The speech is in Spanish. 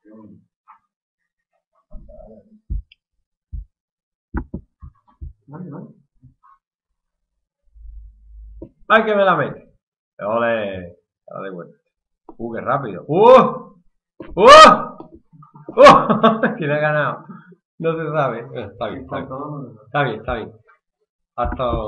¡Ay, que me la mete! ¡Ole! Ahora de vuelta. ¡Qué rápido! ¿Quién ha ganado? No se sabe. Está bien, está bien. Está bien, está bien. Hasta